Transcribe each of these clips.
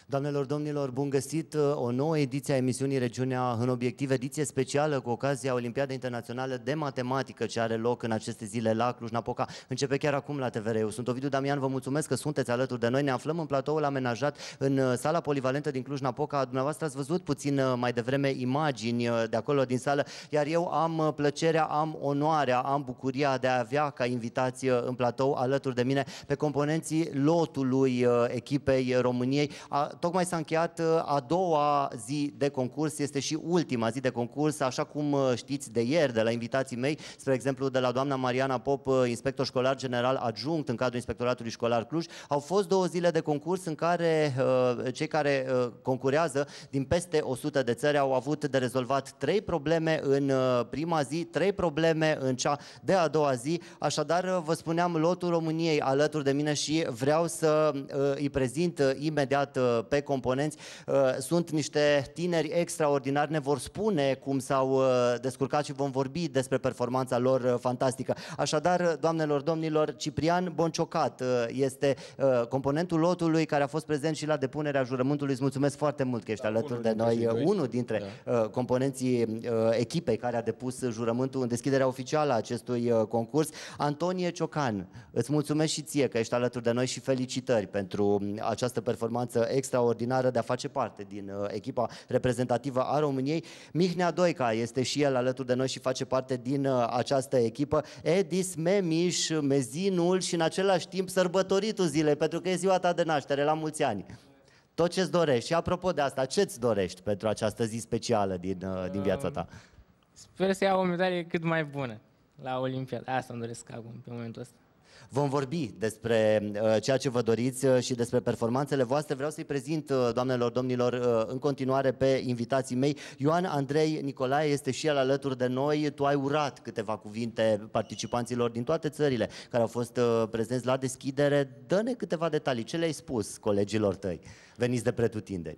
Doamnelor, domnilor, bun găsit! O nouă ediție a emisiunii Regiunea în Obiectiv, ediție specială cu ocazia Olimpiadei Internaționale de Matematică ce are loc în aceste zile la Cluj-Napoca. Începe chiar acum la TVR. Eu sunt Ovidiu Damian, vă mulțumesc că sunteți alături de noi. Ne aflăm în platoul amenajat în sala polivalentă din Cluj-Napoca. Dumneavoastră ați văzut puțin mai devreme imagini de acolo din sală, iar eu am plăcerea, am onoarea, am bucuria de a avea ca invitați în platou alături de mine pe componenții lotului echipei României. Tocmai s-a încheiat a doua zi de concurs, este și ultima zi de concurs, așa cum știți de ieri de la invitații mei, spre exemplu de la doamna Mariana Pop, inspector școlar general adjunct în cadrul Inspectoratului Școlar Cluj. Au fost 2 zile de concurs în care cei care concurează din peste 100 de țări au avut de rezolvat 3 probleme în prima zi, 3 probleme în cea de a doua zi. Așadar, vă spuneam, lotul României alături de mine și vreau să îi prezint imediat pe componenți. Sunt niște tineri extraordinari, ne vor spune cum s-au descurcat și vom vorbi despre performanța lor fantastică. Așadar, doamnelor, domnilor, Ciprian Bonciocat este componentul lotului care a fost prezent și la depunerea jurământului. Îți mulțumesc foarte mult că ești alături de noi, unul dintre componenții echipei care a depus jurământul în deschiderea oficială a acestui concurs. Antonie Ciocan, îți mulțumesc și ție că ești alături de noi și felicitări pentru această performanță extraordinară de a face parte din echipa reprezentativă a României. Mihnea Doica este și el alături de noi și face parte din această echipă. Edis Memiș, mezinul și în același timp sărbătoritul zilei, pentru că e ziua ta de naștere, la mulți ani. Tot ce-ți dorești. Și apropo de asta, ce-ți dorești pentru această zi specială din viața ta? Sper să iau o medalie cât mai bună la Olimpiadă. Asta îmi doresc acum, pe momentul ăsta. Vom vorbi despre ceea ce vă doriți și despre performanțele voastre. Vreau să-i prezint, doamnelor, domnilor, în continuare pe invitații mei. Ioan Andrei Nicolae este și el alături de noi. Tu ai urat câteva cuvinte participanților din toate țările care au fost prezenți la deschidere. Dă-ne câteva detalii. Ce le-ai spus colegilor tăi veniți de pretutindeni?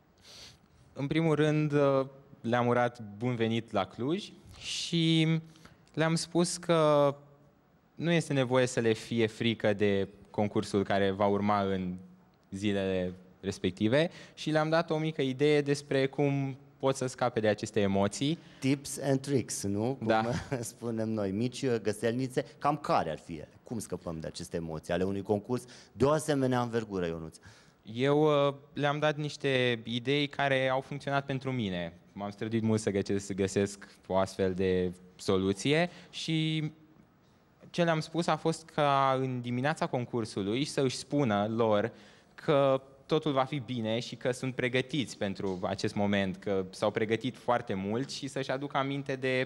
În primul rând, le-am urat bun venit la Cluj și le-am spus că nu este nevoie să le fie frică de concursul care va urma în zilele respective și le-am dat o mică idee despre cum pot să scape de aceste emoții. Tips and tricks, nu? Cum da. spunem noi, mici găselnițe. Cam care ar fi ele? Cum scăpăm de aceste emoții ale unui concurs de o asemenea învergură, Ionuț? Eu le-am dat niște idei care au funcționat pentru mine. M-am străduit mult să găsesc o astfel de soluție și ce le-am spus a fost ca în dimineața concursului să își spună lor că totul va fi bine și că sunt pregătiți pentru acest moment, că s-au pregătit foarte mult și să-și aducă aminte de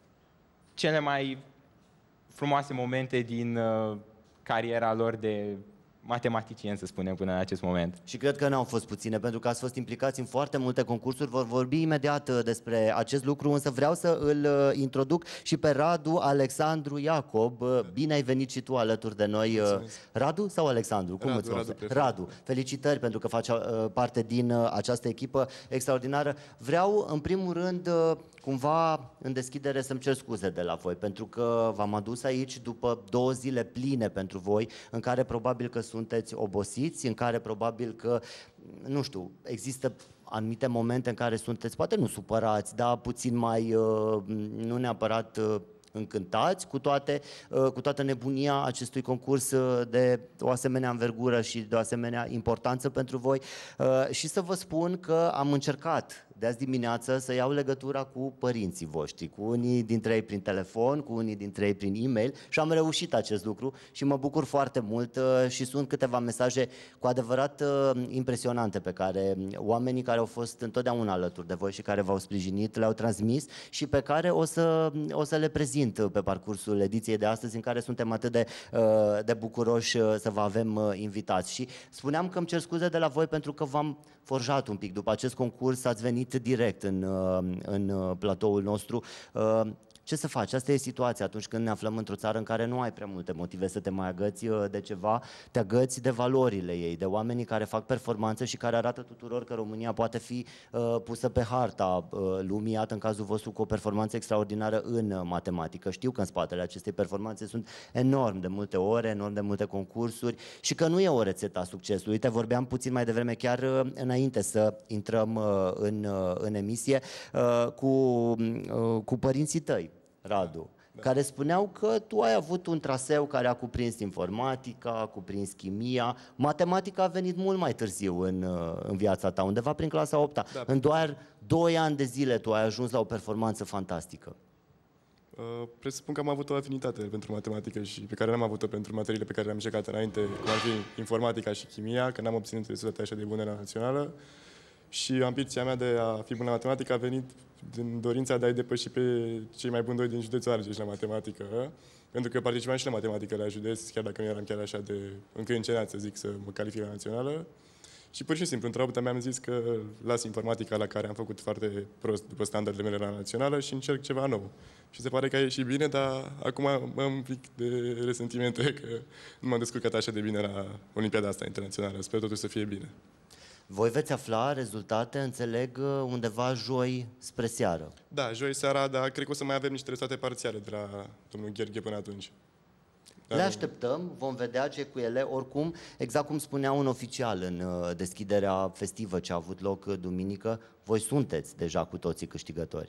cele mai frumoase momente din cariera lor de matematicieni, să spunem, până în acest moment. Și cred că n-au fost puține, pentru că ați fost implicați în foarte multe concursuri. Vor vorbi imediat despre acest lucru, însă vreau să îl introduc și pe Radu Alexandru Iacob. Bine ai venit și tu alături de noi. Mulțumesc. Radu sau Alexandru? Cum îți Radu, felicitări pentru că faci parte din această echipă extraordinară. Vreau, în primul rând, cumva în deschidere să-mi cer scuze de la voi, pentru că v-am adus aici după 2 zile pline pentru voi, în care probabil că sunteți obosiți, în care probabil că, nu știu, există anumite momente în care sunteți, poate nu supărați, dar puțin mai, nu neapărat încântați cu toată nebunia acestui concurs de o asemenea învergură și de o asemenea importanță pentru voi. Și să vă spun că am încercat de azi dimineață să iau legătura cu părinții voștri, cu unii dintre ei prin telefon, cu unii dintre ei prin e-mail și am reușit acest lucru și mă bucur foarte mult și sunt câteva mesaje cu adevărat impresionante pe care oamenii care au fost întotdeauna alături de voi și care v-au sprijinit le-au transmis și pe care o să le prezint pe parcursul ediției de astăzi, în care suntem atât de bucuroși să vă avem invitați. Și spuneam că îmi cer scuze de la voi pentru că v-am forjat un pic. După acest concurs ați venit direct în platoul nostru. Ce să faci? Asta e situația atunci când ne aflăm într-o țară în care nu ai prea multe motive să te mai agăți de ceva, te agăți de valorile ei, de oamenii care fac performanță și care arată tuturor că România poate fi pusă pe harta lumii, iată în cazul vostru cu o performanță extraordinară în matematică. Știu că în spatele acestei performanțe sunt enorm de multe ore, enorm de multe concursuri și că nu e o rețetă a succesului. Uite, vorbeam puțin mai devreme, chiar înainte să intrăm în emisie, cu părinții tăi, Radu, care spuneau că tu ai avut un traseu care a cuprins informatica, a cuprins chimia, matematica a venit mult mai târziu în viața ta, undeva prin clasa 8-a. Da. În doar 2 ani de zile tu ai ajuns la o performanță fantastică. Presupun că am avut o afinitate pentru matematică și pe care n-am avut-o pentru materiile pe care le-am încercat înainte, cum ar fi informatica și chimia, că n-am obținut rezultate așa de bune la națională. Și ambiția mea de a fi bun la matematică a venit din dorința de a-i depăși pe cei mai buni doi din județul Argeș la matematică. Pentru că participam și la matematică la județ, chiar dacă nu eram chiar așa de încrâncenat, să zic, să mă calific la națională. Și pur și simplu, într-o dată mi-am zis că las informatica la care am făcut foarte prost după standardele mele la națională și încerc ceva nou. Și se pare că a ieșit bine, dar acum am un pic de resentimente că nu m-am descurcat așa de bine la Olimpiada asta internațională. Sper totuși să fie bine. Voi veți afla rezultate, înțeleg, undeva joi spre seară. Da, joi seara, dar cred că o să mai avem niște rezultate parțiale de la domnul Gherghe până atunci. Le așteptăm, vom vedea ce cu ele. Oricum, exact cum spunea un oficial în deschiderea festivă ce a avut loc duminică, voi sunteți deja cu toții câștigători.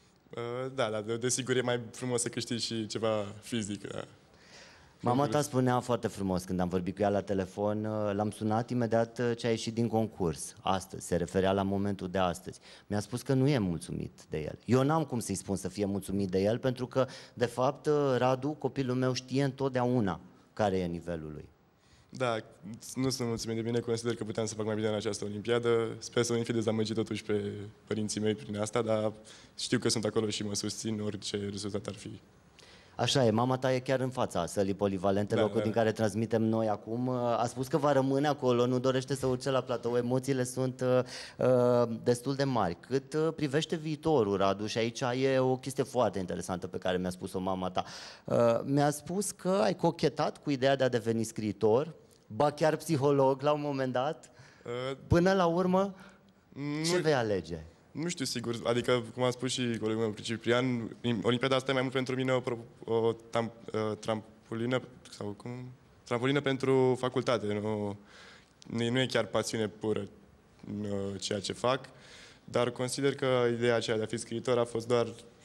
Da, dar desigur e mai frumos să câștigi și ceva fizic. Da. Mama ta spunea foarte frumos când am vorbit cu ea la telefon, l-am sunat imediat ce a ieșit din concurs, astăzi, se referea la momentul de astăzi. Mi-a spus că nu e mulțumit de el. Eu n-am cum să-i spun să fie mulțumit de el, pentru că, de fapt, Radu, copilul meu, știe întotdeauna care e nivelul lui. Da, nu sunt mulțumit de bine, consider că puteam să fac mai bine în această olimpiadă. Sper să nu fi dezamăgit totuși pe părinții mei prin asta, dar știu că sunt acolo și mă susțin orice rezultat ar fi. Așa e, mama ta e chiar în fața sălii polivalente, locul din care transmitem noi acum. A spus că va rămâne acolo, nu dorește să urce la platou. Emoțiile sunt destul de mari. Cât privește viitorul, Radu, și aici e o chestie foarte interesantă pe care mi-a spus-o mama ta. Mi-a spus că ai cochetat cu ideea de a deveni scriitor, ba chiar psiholog la un moment dat. Până la urmă, ce vei alege? Nu știu sigur, adică, cum am spus și colegul meu Ciprian, Olimpiada asta e mai mult pentru mine o trampolină, sau cum? Trampolină pentru facultate, nu e chiar pasiune pură ceea ce fac, dar consider că ideea aceea de a fi scriitor a fost doar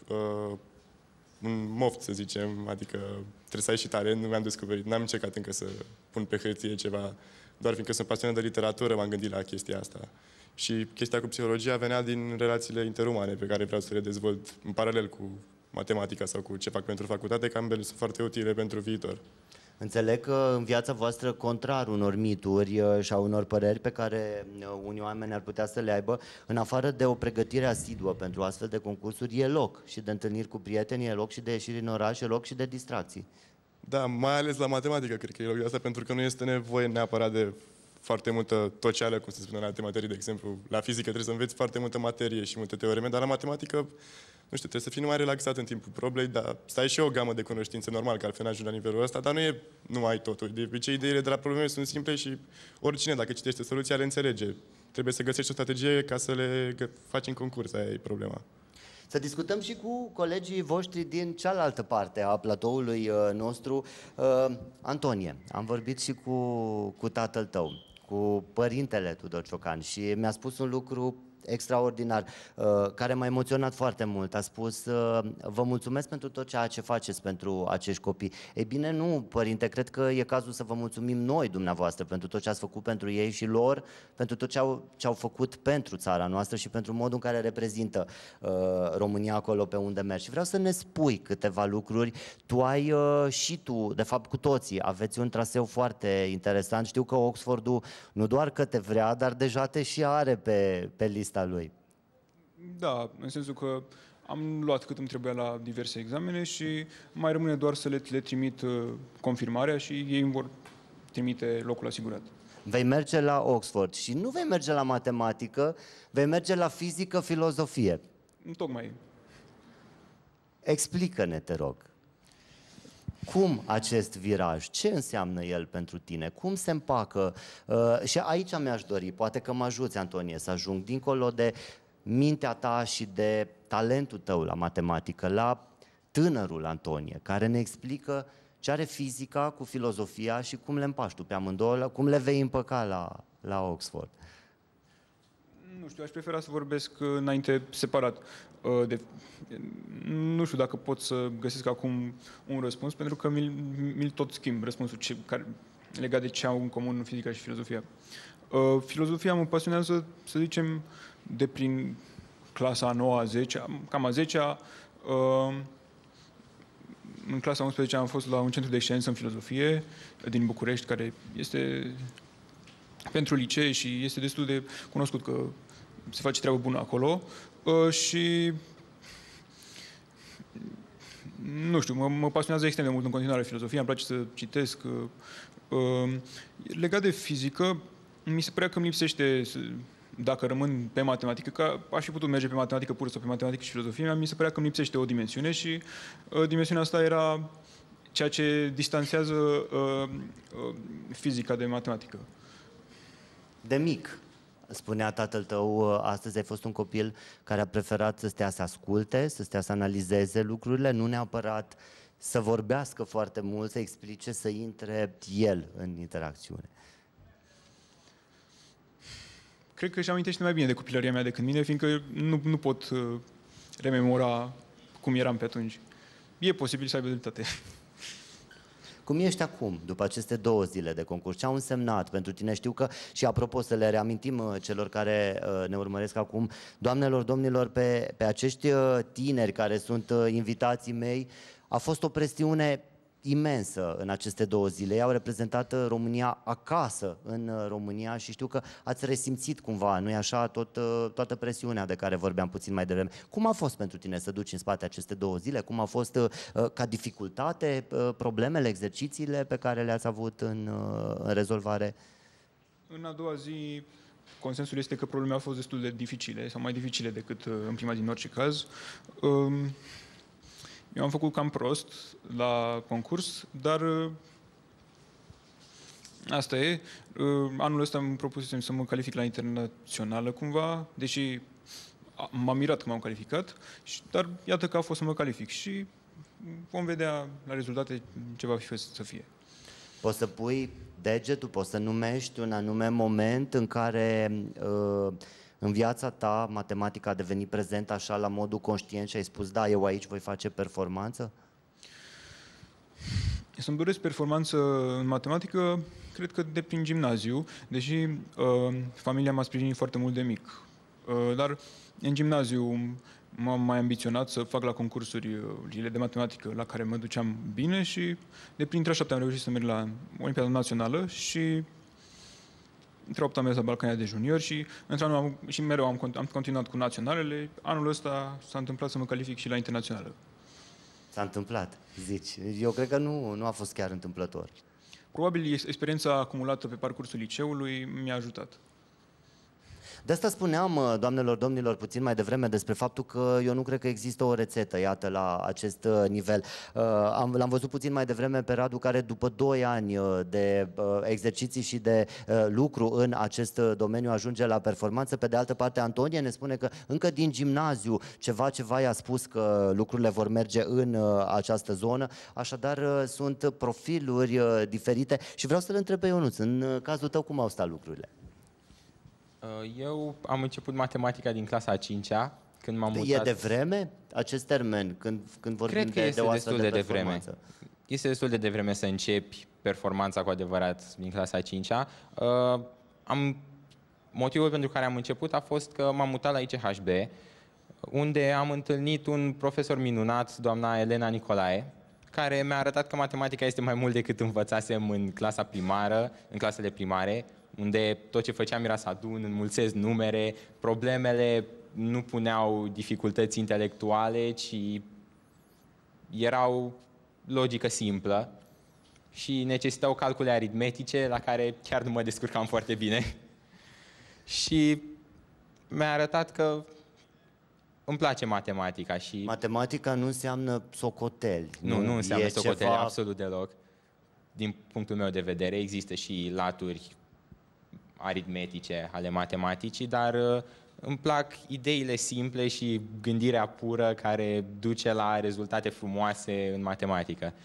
un moft, să zicem, adică trebuie să ai și talent, nu mi-am descoperit, n-am încercat încă să pun pe hârtie ceva, doar fiindcă sunt pasionat de literatură m-am gândit la chestia asta. Și chestia cu psihologia venea din relațiile interumane pe care vreau să le dezvolt în paralel cu matematica sau cu ce fac pentru facultate, că ambele sunt foarte utile pentru viitor. Înțeleg că în viața voastră, contrar unor mituri și a unor păreri pe care unii oameni ar putea să le aibă, în afară de o pregătire asiduă pentru astfel de concursuri, e loc și de întâlniri cu prieteni, e loc și de ieșiri în oraș, e loc și de distracții. Da, mai ales la matematică, cred că e loc de asta, pentru că nu este nevoie neapărat de foarte multă toceală, cum se spune în alte materii, de exemplu. La fizică trebuie să înveți foarte multă materie și multe teoreme, dar la matematică, nu știu, trebuie să fii numai relaxat în timpul probei, dar să ai și o gamă de cunoștințe normal, că altfel n-ajungi la nivelul ăsta, dar nu e numai totul. De obicei, ideile de la probleme sunt simple și oricine, dacă citește soluția, le înțelege. Trebuie să găsești o strategie ca să le faci în concurs, aia e problema. Să discutăm și cu colegii voștri din cealaltă parte a platoului nostru. Antonie, am vorbit și cu tatăl tău, cu părintele Tudor Ciocan și mi-a spus un lucru extraordinar, care m-a emoționat foarte mult. A spus, vă mulțumesc pentru tot ceea ce faceți pentru acești copii. Ei bine, nu, părinte, cred că e cazul să vă mulțumim noi, dumneavoastră, pentru tot ce ați făcut pentru ei și lor, pentru tot ce au făcut pentru țara noastră și pentru modul în care reprezintă România acolo pe unde mergi. Și vreau să ne spui câteva lucruri. Tu ai și tu, de fapt cu toții, aveți un traseu foarte interesant. Știu că Oxfordul nu doar că te vrea, dar deja te și are pe lista lui. Da, în sensul că am luat cât îmi trebuia la diverse examene și mai rămâne doar să le trimit confirmarea și ei îmi vor trimite locul asigurat. Vei merge la Oxford și nu vei merge la matematică, vei merge la fizică, filozofie. Tocmai. Explică-ne, te rog. Cum acest viraj? Ce înseamnă el pentru tine? Cum se împacă? Și aici mi-aș dori, poate că mă ajuți, Antonie, să ajung dincolo de mintea ta și de talentul tău la matematică, la tânărul Antonie, care ne explică ce are fizica cu filozofia și cum le împaci tu pe amândouă, cum le vei împăca la Oxford. Nu știu, aș prefera să vorbesc înainte separat. Nu știu dacă pot să găsesc acum un răspuns, pentru că mi-l tot schimb răspunsul legat de ce au în comun fizica și filozofia. Filozofia mă pasionează, să zicem, de prin clasa a 9-a, 10-a, cam a 10-a. În clasa 11 am fost la un centru de excelență în filozofie din București, care este pentru licee și este destul de cunoscut că se face treabă bună acolo. Și nu știu, mă pasionează extrem de mult în continuare filozofia, îmi place să citesc. Legat de fizică, mi se părea că îmi lipsește, dacă rămân pe matematică, că aș fi putut merge pe matematică pură sau pe matematică și filozofie, mi se părea că îmi lipsește o dimensiune și dimensiunea asta era ceea ce distanțează fizica de matematică. De mic, spunea tatăl tău, astăzi ai fost un copil care a preferat să stea să asculte, să stea să analizeze lucrurile, nu neapărat să vorbească foarte mult, să explice, să intre el în interacțiune. Cred că își amintește mai bine de copilăria mea decât mine, fiindcă nu pot rememora cum eram pe atunci. E posibil să aibă dreptate. Cum ești acum, după aceste 2 zile de concurs? Ce au însemnat pentru tine? Știu că, și apropo, să le reamintim celor care ne urmăresc acum, doamnelor, domnilor, pe acești tineri care sunt invitații mei, a fost o presiune imensă în aceste 2 zile. Ei au reprezentat România acasă în România și știu că ați resimțit cumva, nu-i așa, toată presiunea de care vorbeam puțin mai devreme. Cum a fost pentru tine să duci în spate aceste 2 zile? Cum a fost ca dificultate, problemele, exercițiile pe care le-ați avut în rezolvare? În a doua zi, consensul este că problemele au fost destul de dificile, sau mai dificile decât în prima zi, în orice caz. Eu am făcut cam prost la concurs, dar asta e. Anul ăsta îmi propusesem să mă calific la internațională cumva, deși m-am mirat că m-am calificat, dar iată că a fost să mă calific și vom vedea la rezultate ce va fi să fie. Poți să pui degetul, poți să numești un anume moment în care în viața ta matematica a devenit prezent așa la modul conștient și ai spus, da, eu aici voi face performanță? Să-mi doresc performanță în matematică, cred că de prin gimnaziu, deși familia m-a sprijinit foarte mult de mic. Dar în gimnaziu m-am mai ambiționat să fac la concursurile de matematică la care mă duceam bine și de prin 3-a 7 am reușit să merg la Olimpiada Națională și între 8 am mers la Balcania de junior și și mereu am continuat cu naționalele. Anul ăsta s-a întâmplat să mă calific și la internațională. S-a întâmplat, zici. Eu cred că nu a fost chiar întâmplător. Probabil experiența acumulată pe parcursul liceului mi-a ajutat. De asta spuneam, doamnelor, domnilor, puțin mai devreme despre faptul că eu nu cred că există o rețetă, iată, la acest nivel. L-am văzut puțin mai devreme pe Radu, care după 2 ani de exerciții și de lucru în acest domeniu ajunge la performanță. Pe de altă parte, Antonie ne spune că încă din gimnaziu ceva i-a spus că lucrurile vor merge în această zonă. Așadar, sunt profiluri diferite și vreau să-l întreb pe Ionuț, în cazul tău, cum au stat lucrurile? Eu am început matematica din clasa a 5-a, când m-am mutat. E de vreme acest termen, când vorbim de o astfel de performanță? Este destul de devreme să începi performanța cu adevărat din clasa a 5-a. Motivul pentru care am început a fost că m-am mutat la ICHB, unde am întâlnit un profesor minunat, doamna Elena Nicolae, care mi-a arătat că matematica este mai mult decât învățasem în clasa primară, în clasele primare, unde tot ce făceam era să adun, înmulțesc numere, problemele nu puneau dificultăți intelectuale, ci erau logică simplă și necesitau calcule aritmetice la care chiar nu mă descurcam foarte bine. Și mi-a arătat că îmi place matematica și... Matematica nu înseamnă socoteli. Nu înseamnă E socoteli, ceva... absolut deloc. Din punctul meu de vedere, există și laturi aritmetice ale matematicii, dar îmi plac ideile simple și gândirea pură care duce la rezultate frumoase în matematică.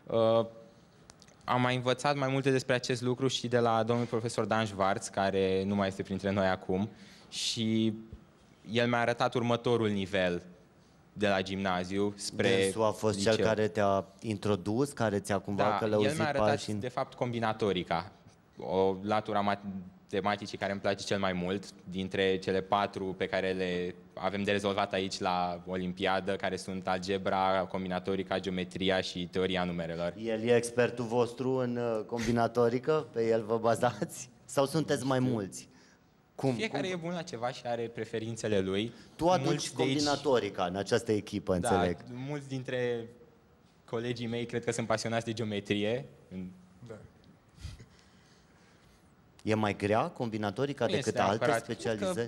Am mai învățat mai multe despre acest lucru și de la domnul profesor Dan Schwarz, care nu mai este printre noi acum, și el mi-a arătat următorul nivel de la gimnaziu spre Dânsul a fost liceu. cel care te-a introdus, care ți-a cumva călăuzit el mi-a arătat, pașii? de fapt, combinatorica, o latură matematicii care îmi place cel mai mult, dintre cele 4 pe care le avem de rezolvat aici la Olimpiadă, care sunt algebra, combinatorica, geometria și teoria numerelor. El e expertul vostru în combinatorică? Pe el vă bazați? Sau sunteți mai mulți? Cum? Fiecare e bun la ceva și are preferințele lui. Tu aduci Mulți de aici- combinatorica în această echipă, înțeleg. Da, mulți dintre colegii mei cred că sunt pasionați de geometrie. Da. E mai grea combinatorica Nu decât este alte neapărat. specializări?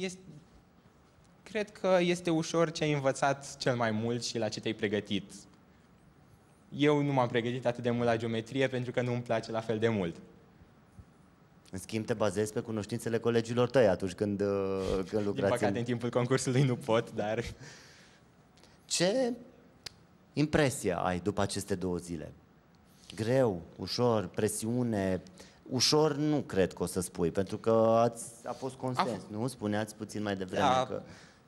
Cred că este ușor ce ai învățat cel mai mult și la ce te-ai pregătit. Eu nu m-am pregătit atât de mult la geometrie pentru că nu îmi place la fel de mult. În schimb, te bazezi pe cunoștințele colegilor tăi atunci când lucrați. Din păcate, în timpul concursului nu pot, dar... Ce impresie ai după aceste 2 zile? Greu, ușor, presiune? Ușor nu cred că o să spui, pentru că a fost consens, nu? Spuneați puțin mai devreme Da. că...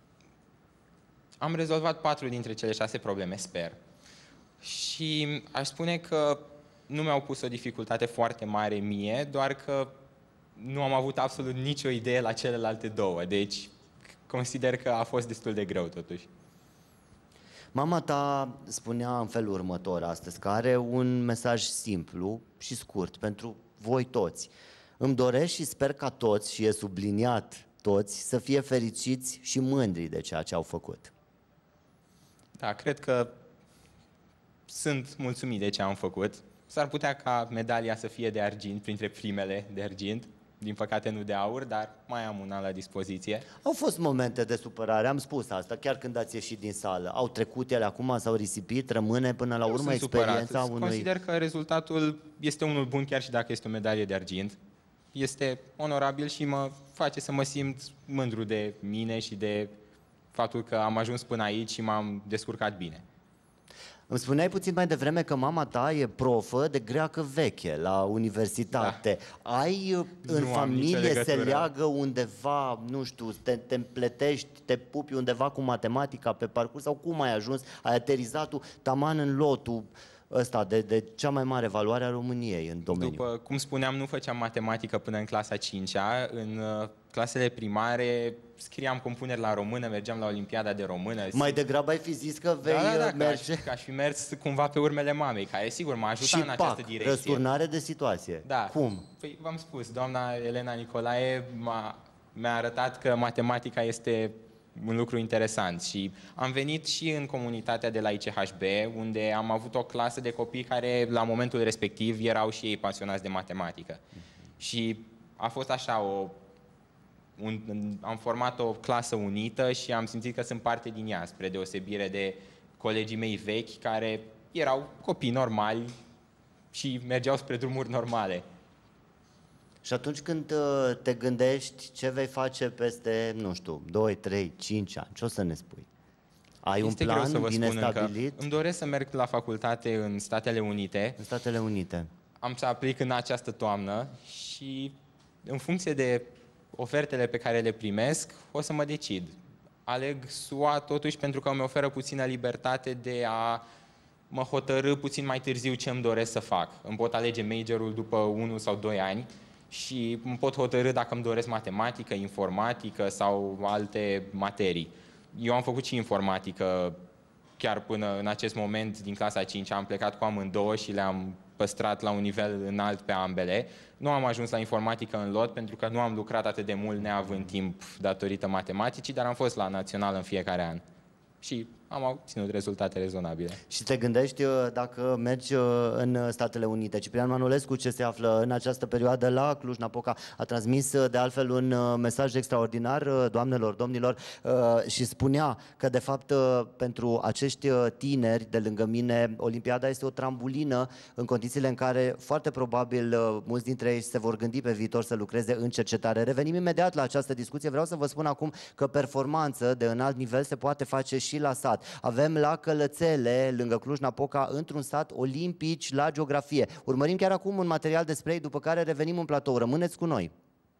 Am rezolvat 4 dintre cele 6 probleme, sper. Și aș spune că nu mi-au pus o dificultate foarte mare mie, doar că nu am avut absolut nicio idee la celelalte 2. Deci consider că a fost destul de greu totuși. Mama ta spunea în felul următor astăzi, că are un mesaj simplu și scurt pentru voi toți. Îmi doresc și sper ca toți, și e subliniat toți, să fie fericiți și mândri de ceea ce au făcut. Da, cred că sunt mulțumit de ce am făcut. S-ar putea ca medalia să fie de argint, printre primele de argint. Din păcate nu de aur, dar mai am una la dispoziție. Au fost momente de supărare, am spus asta, chiar când ați ieșit din sală. Au trecut ele acum, s-au risipit, rămâne până la Nu urmă sunt experiența supărat. unui... Consider că rezultatul este unul bun, chiar și dacă este o medalie de argint. Este onorabil și mă face să mă simt mândru de mine și de faptul că am ajuns până aici și m-am descurcat bine. Îmi spuneai puțin mai devreme că mama ta e profă de greacă veche la universitate. Da. Ai în Nu am familie, nicio se legătură. leagă undeva, nu știu, te împletești, te pupi undeva cu matematica pe parcurs sau cum ai ajuns? Ai aterizat tu taman în lotul ăsta de cea mai mare valoare a României în domeniu. După cum spuneam, nu făceam matematică până în clasa 5-a. În clasele primare scriam compuneri la română, mergeam la Olimpiada de română. Mai degrabă ai fi zis că vei merge... Că aș fi mers cumva pe urmele mamei, care sigur m-a ajutat Și în această pac, direcție. răsturnare de situație. Da. Cum? Păi v-am spus, doamna Elena Nicolae mi-a arătat că matematica este un lucru interesant și am venit și în comunitatea de la ICHB, unde am avut o clasă de copii care la momentul respectiv erau și ei pasionați de matematică. Și a fost așa am format o clasă unită și am simțit că sunt parte din ea, spre deosebire de colegii mei vechi, care erau copii normali și mergeau spre drumuri normale. Și atunci când te gândești ce vei face peste, nu știu, 2, 3, 5 ani, ce o să ne spui? Ai Este un greu plan să vă bine spun încă. stabilit? Îmi doresc să merg la facultate în Statele Unite. În Statele Unite. Am să aplic în această toamnă și în funcție de ofertele pe care le primesc, o să mă decid. Aleg SUA totuși pentru că îmi oferă puțină libertate de a mă hotărâ puțin mai târziu ce îmi doresc să fac. Îmi pot alege majorul după 1 sau 2 ani și îmi pot hotărâ dacă îmi doresc matematică, informatică sau alte materii. Eu am făcut și informatică chiar până în acest moment, din clasa 5, am plecat cu amândouă și le-am păstrat la un nivel înalt pe ambele. Nu am ajuns la informatică în lot pentru că nu am lucrat atât de mult neavând timp datorită matematicii, dar am fost la național în fiecare an. Și am obținut rezultate rezonabile. Și te gândești dacă mergi în Statele Unite. Ciprian Manolescu, ce se află în această perioadă la Cluj-Napoca, a transmis de altfel un mesaj extraordinar, doamnelor, domnilor, și spunea că de fapt pentru acești tineri de lângă mine, Olimpiada este o trambulină în condițiile în care foarte probabil mulți dintre ei se vor gândi pe viitor să lucreze în cercetare. Revenim imediat la această discuție. Vreau să vă spun acum că performanță de înalt nivel se poate face și la sat. Avem la Călățele, lângă Cluj-Napoca, într-un sat, olimpici la geografie. Urmărim chiar acum un material despre ei, după care revenim în platou. Rămâneți cu noi!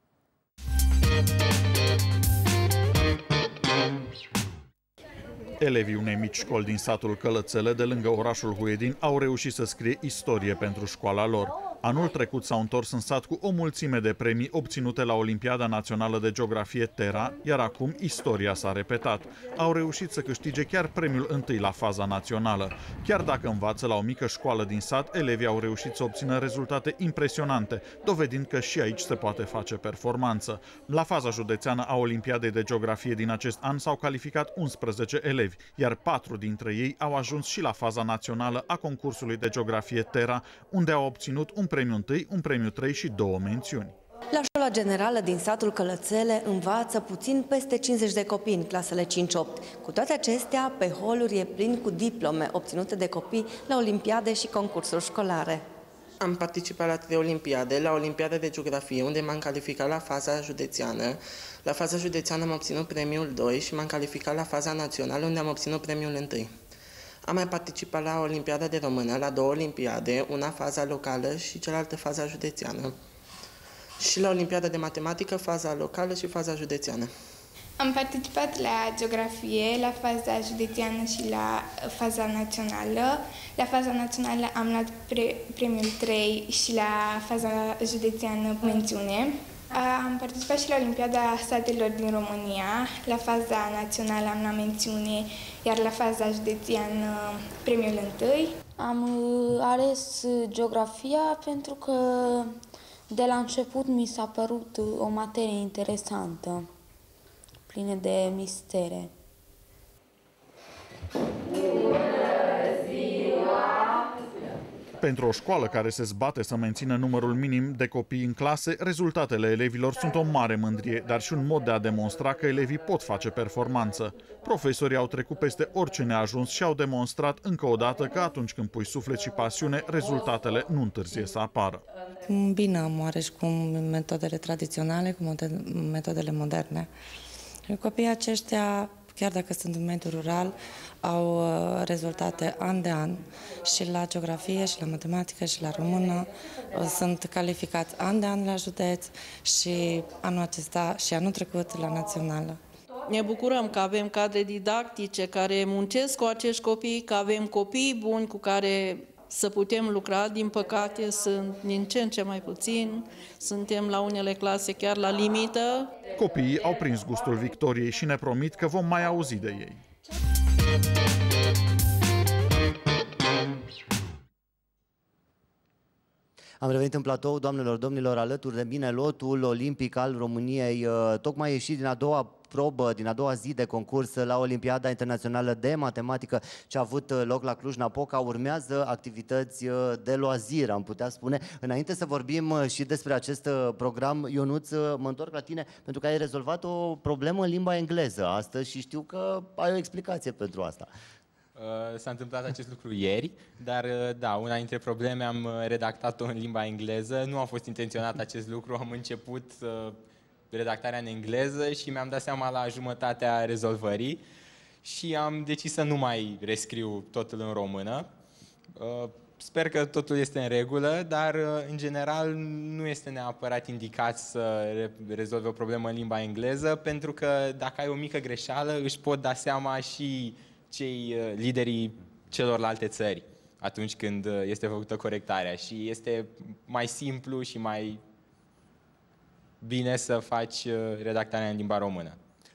Elevii unei mici școli din satul Călățele, de lângă orașul Huedin, au reușit să scrie istorie pentru școala lor. Anul trecut s-au întors în sat cu o mulțime de premii obținute la Olimpiada Națională de Geografie Terra, iar acum istoria s-a repetat. Au reușit să câștige chiar premiul întâi la faza națională. Chiar dacă învață la o mică școală din sat, elevii au reușit să obțină rezultate impresionante, dovedind că și aici se poate face performanță. La faza județeană a Olimpiadei de Geografie din acest an s-au calificat 11 elevi, iar 4 dintre ei au ajuns și la faza națională a concursului de Geografie Terra, unde au obținut un premiu întâi, un premiu 3 și 2 mențiuni. La școala generală din satul Călățele învață puțin peste 50 de copii în clasele 5-8. Cu toate acestea, pe holuri e plin cu diplome obținute de copii la olimpiade și concursuri școlare. Am participat la 3 olimpiade, la Olimpiada de Geografie, unde m-am calificat la faza județeană. La faza județeană am obținut premiul 2 și m-am calificat la faza națională, unde am obținut premiul 1. Am mai participat la Olimpiada de Română, la 2 olimpiade, una faza locală și cealaltă faza județeană. Și la Olimpiada de Matematică, faza locală și faza județeană. Am participat la geografie, la faza județeană și la faza națională. La faza națională am luat premiul 3 și la faza județeană mențiune. Am participat și la Olimpiada Statelor din România. La faza națională am luat mențiune, iar la faza județeană premiul 1. Am ales geografia pentru că de la început mi s-a părut o materie interesantă, plină de mistere. Pentru o școală care se zbate să mențină numărul minim de copii în clase, rezultatele elevilor sunt o mare mândrie, dar și un mod de a demonstra că elevii pot face performanță. Profesorii au trecut peste orice neajuns și au demonstrat încă o dată că atunci când pui suflet și pasiune, rezultatele nu întârzie să apară. Combinăm oareșcum metodele tradiționale cu metodele moderne. Copiii aceștia, chiar dacă sunt în mediul rural, au rezultate an de an și la geografie, și la matematică, și la română. Sunt calificați an de an la județ și anul acesta și anul trecut la națională. Ne bucurăm că avem cadre didactice care muncesc cu acești copii, că avem copii buni cu care să putem lucra. Din păcate sunt din ce în ce mai puțin, suntem la unele clase chiar la limită. Copiii au prins gustul victoriei și ne promit că vom mai auzi de ei. Am revenit în platou, doamnelor, domnilor, alături de mine lotul olimpic al României, tocmai ieșit din a doua probă, din a doua zi de concurs la Olimpiada Internațională de Matematică ce a avut loc la Cluj-Napoca. Urmează activități de loazir, am putea spune. Înainte să vorbim și despre acest program, Ionuț, mă întorc la tine pentru că ai rezolvat o problemă în limba engleză astăzi și știu că ai o explicație pentru asta. S-a întâmplat acest lucru ieri, dar da, una dintre probleme am redactat-o în limba engleză. Nu a fost intenționat acest lucru, am început redactarea în engleză și mi-am dat seama la jumătatea rezolvării și am decis să nu mai rescriu totul în română. Sper că totul este în regulă, dar în general nu este neapărat indicat să rezolvi o problemă în limba engleză, pentru că dacă ai o mică greșeală își pot da seama și liderii celorlalte țări atunci când este făcută corectarea și este mai simplu și mai bine să faci redactarea în limba română.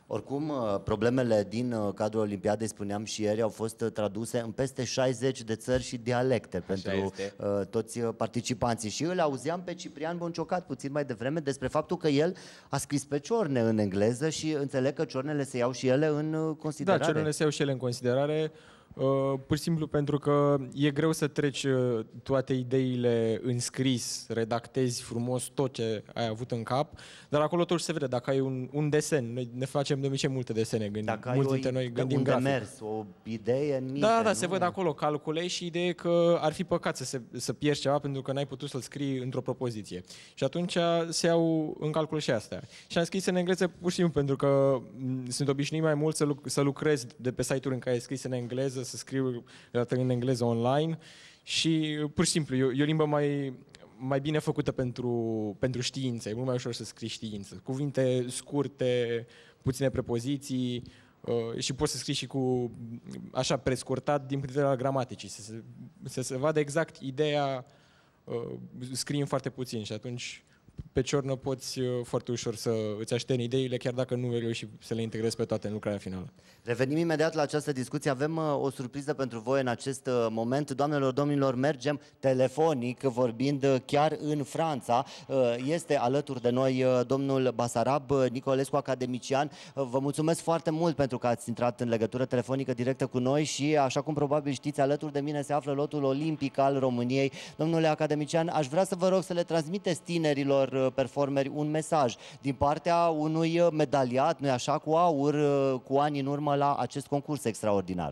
Oricum, problemele din cadrul Olimpiadei, spuneam și ieri, au fost traduse în peste 60 de țări și dialecte pentru toți participanții. Și îl auzeam pe Ciprian Bonciocat puțin mai devreme despre faptul că el a scris pe ciorne în engleză și înțeleg că ciornele se iau și ele în considerare. Da, ciornele se iau și ele în considerare. Pur și simplu pentru că e greu să treci toate ideile în scris, redactezi frumos tot ce ai avut în cap, dar acolo tot se vede. Dacă ai un desen, noi ne facem de obicei multe desene, mulți dintre noi gândim grafic. Demers, o idee în minte, Da, se văd acolo calcule și ideea e că ar fi păcat să pierzi ceva pentru că n-ai putut să-l scrii într-o propoziție. Și atunci se iau în calcul și astea. Și am scris în engleză pur și simplu pentru că sunt obișnuit mai mult să lucrez de pe site-uri în care e scris în engleză, să scriu în engleză online și pur și simplu e o limbă mai bine făcută pentru știință, e mult mai ușor să scrii știință. Cuvinte scurte, puține prepoziții și poți să scrii și cu așa prescurtat din punct de vedere al gramaticii, să se vadă exact ideea, scrii în foarte puțin și atunci pe ciornă poți foarte ușor să îți așterni ideile, chiar dacă nu vei reuși să le integrezi pe toate în lucrarea finală. Revenim imediat la această discuție. Avem o surpriză pentru voi în acest moment. Doamnelor, domnilor, mergem telefonic, vorbind chiar în Franța. Este alături de noi domnul Basarab Nicolescu, academician. Vă mulțumesc foarte mult pentru că ați intrat în legătură telefonică directă cu noi și, așa cum probabil știți, alături de mine se află lotul olimpic al României. Domnule academician, aș vrea să vă rog să le transmiteți tinerilor performeri un mesaj din partea unui medaliat, nu-i așa, cu aur, cu ani în urmă la acest concurs extraordinar.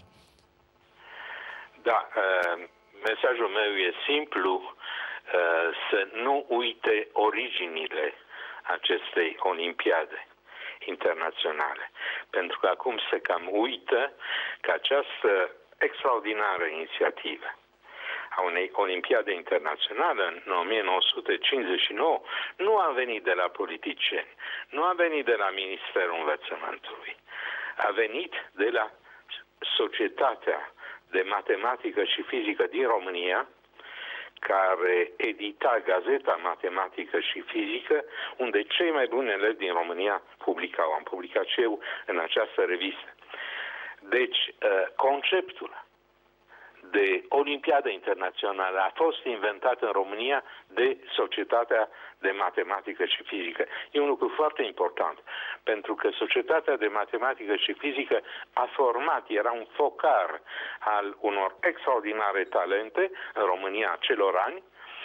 Da, mesajul meu e simplu, să nu uite originile acestei olimpiade internaționale. Pentru că acum se cam uită că această extraordinară inițiativă a unei olimpiade internaționale în 1959 nu a venit de la politicieni, nu a venit de la Ministerul Învățământului, a venit de la Societatea de Matematică și Fizică din România, care edita Gazeta Matematică și Fizică, unde cei mai buni elevi din România publicau. Am publicat și eu în această revistă. Deci, conceptul de Olimpiadă Internațională a fost inventat în România de Societatea de Matematică și Fizică. E un lucru foarte important, pentru că Societatea de Matematică și Fizică a format, era un focar al unor extraordinare talente în România acelor ani.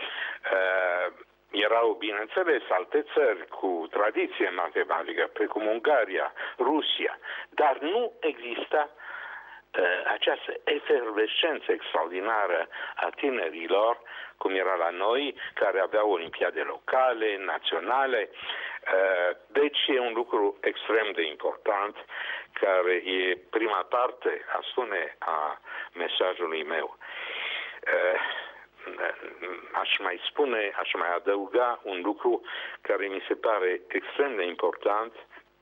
Erau, bineînțeles, alte țări cu tradiție matematică, precum Ungaria, Rusia, dar nu exista această efervescență extraordinară a tinerilor, cum era la noi, care aveau olimpiade locale, naționale. Deci e un lucru extrem de important, care e prima parte, a spune, a mesajului meu. Aș mai adăuga un lucru care mi se pare extrem de important,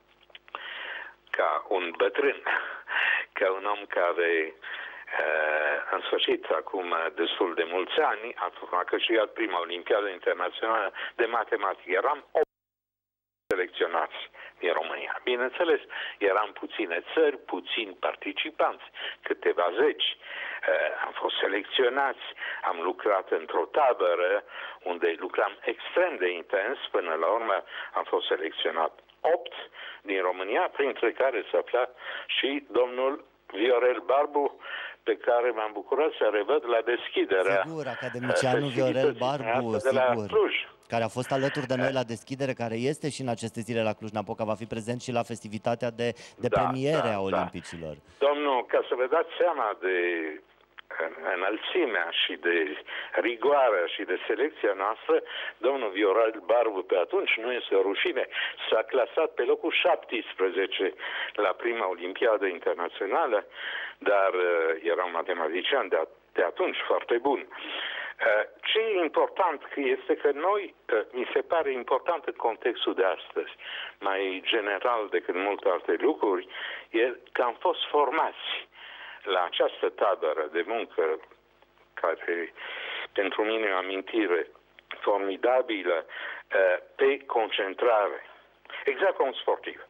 ca un bătrân, ca un om care în sfârșit, acum destul de mulți ani, a câștigat prima Olimpiadă Internațională de Matematică. Eram 8 selecționați din România. Bineînțeles, eram puține țări, puțini participanți, câteva zeci. Am fost selecționați, am lucrat într-o tabără unde lucram extrem de intens, până la urmă am fost selecționat 8 din România, printre care se afla și domnul Viorel Barbu, pe care m-am bucurat să revăd la deschiderea. Sigur, academicianul Viorel Barbu, sigur, care a fost alături de noi la deschidere, care este și în aceste zile la Cluj-Napoca, va fi prezent și la festivitatea de premiere a Olimpicilor. Domnul, ca să vă dați seama de înălțimea și de rigoarea și de selecția noastră, domnul Viorel Barbu pe atunci, nu este o rușine, s-a clasat pe locul 17 la prima Olimpiadă Internațională, dar era un matematician de atunci foarte bun. Ce e important este că noi, mi se pare important în contextul de astăzi, mai general decât multe alte lucruri, e că am fost formați la această tabără de muncă, care pentru mine e o amintire formidabilă, pe concentrare. Exact ca un sportiv.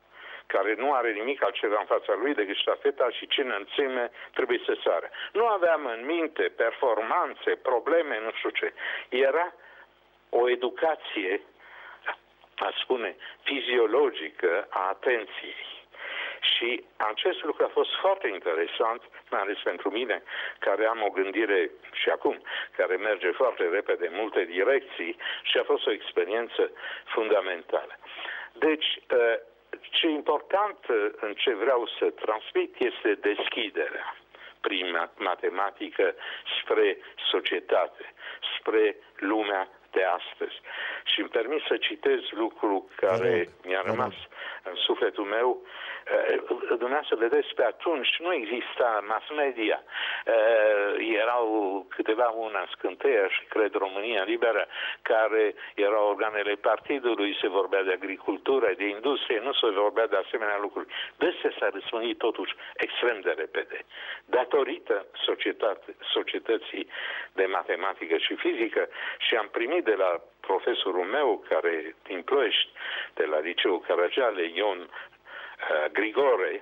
care nu are nimic altceva în fața lui decât ștafeta și ce înălțime trebuie să sară. Nu aveam în minte performanțe, probleme, nu știu ce. Era o educație, a spune, fiziologică a atenției. Și acest lucru a fost foarte interesant, mai ales pentru mine, care am o gândire și acum, care merge foarte repede în multe direcții și a fost o experiență fundamentală. Deci, ce important în ce vreau să transmit este deschiderea prin matematică spre societate, spre lumea de astăzi. Și îmi permit să citez lucru care mi-a rămas în sufletul meu. Dumneavoastră vedeți, pe atunci nu exista mass media. Erau câteva una Scânteia și cred România Liberă, care erau organele partidului, se vorbea de agricultură, de industrie, nu se vorbea de asemenea lucruri. Destea s-a răspândit totuși extrem de repede. Datorită societății de matematică și fizică, și am primit de la profesorul meu, care din Ploiești, de la Liceul Caragiale, Ion Grigore,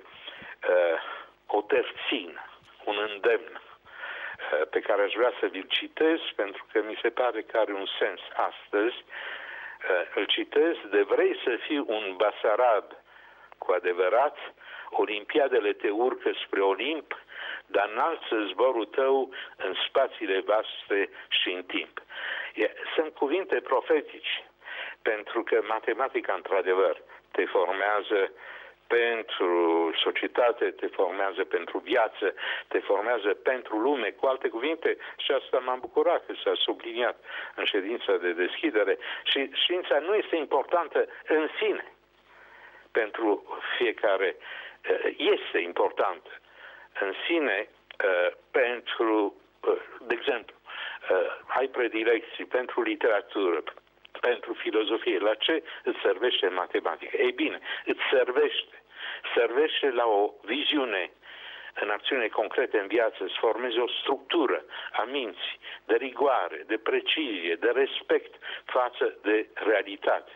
o terțină, un îndemn pe care aș vrea să vi-l citez, pentru că mi se pare că are un sens astăzi. Îl citez: de vrei să fii un basarab cu adevărat, olimpiadele te urcă spre Olimp, dar înalță zborul tău în spațiile vaste și în timp. Sunt cuvinte profetici, pentru că matematica, într-adevăr, te formează pentru societate, te formează pentru viață, te formează pentru lume. Cu alte cuvinte, și asta m-am bucurat că s-a subliniat în ședința de deschidere, și știința nu este importantă în sine pentru fiecare, este importantă în sine pentru, de exemplu, ai predilecții pentru literatură, pentru filozofie. La ce îți servește matematică? Ei bine, îți servește la o viziune în acțiune concrete în viață, să formeze o structură a minții, de rigoare, de precizie, de respect față de realitate.